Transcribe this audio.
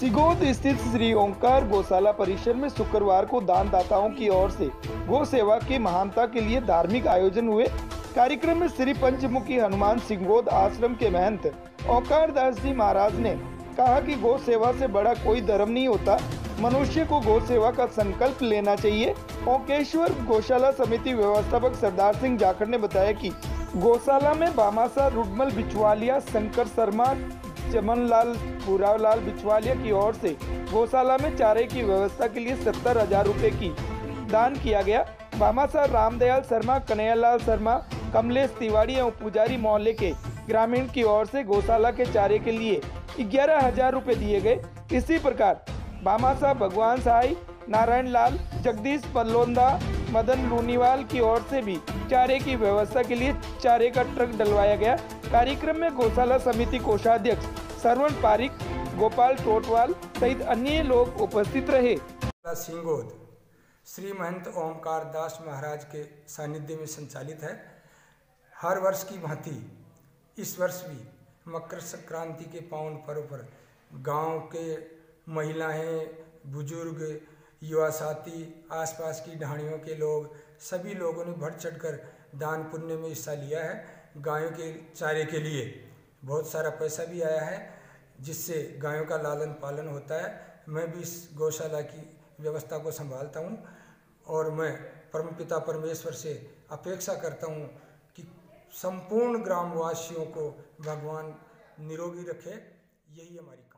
सिगोद स्थित श्री ओंकार गौशाला परिसर में शुक्रवार को दानदाताओं की ओर से गौ सेवा की महानता के लिए धार्मिक आयोजन हुए। कार्यक्रम में श्री पंचमुखी हनुमान सिगोद आश्रम के महंत ओंकार दास जी महाराज ने कहा कि गौ सेवा से बड़ा कोई धर्म नहीं होता, मनुष्य को गौ सेवा का संकल्प लेना चाहिए। ओंकेश्वर गौशाला समिति व्यवस्थापक सरदार सिंह जाखड़ ने बताया कि गौशाला में बामासा रुडमल बिचवालिया, शंकर शर्मा, चमन लाल भूरावलाल बिचवालिया की ओर से गौशाला में चारे की व्यवस्था के लिए 70,000 रुपए की दान किया गया। बामासा रामदयाल शर्मा, कन्हैयालाल शर्मा, कमलेश तिवारी एवं पुजारी मोहल्ले के ग्रामीण की ओर से गौशाला के चारे के लिए 11,000 रुपए दिए गए। इसी प्रकार बामासा भगवान साई, नारायण लाल, जगदीश पल्लोंदा, मदन लूनीवाल की ओर से भी चारे की व्यवस्था के लिए चारे का ट्रक डलवाया गया। कार्यक्रम में गौशाला समिति कोषाध्यक्ष सरवण पारिक, गोपाल टोटवाल सहित अन्य लोग उपस्थित रहे। सिंगोद श्री महंत ओंकार दास महाराज के सानिध्य में संचालित है। हर वर्ष की भांति इस वर्ष भी मकर संक्रांति के पावन पर्व पर गांव के महिलाएं, बुजुर्ग, युवा साथी, आसपास की ढाणियों के लोग, सभी लोगों ने बढ़ चढ़कर दान पुण्य में हिस्सा लिया है। गायों के चारे के लिए बहुत सारा पैसा भी आया है, जिससे गायों का लालन पालन होता है। मैं भी इस गौशाला की व्यवस्था को संभालता हूँ और मैं परमपिता परमेश्वर से अपेक्षा करता हूँ कि संपूर्ण ग्रामवासियों को भगवान निरोगी रखे। यही हमारी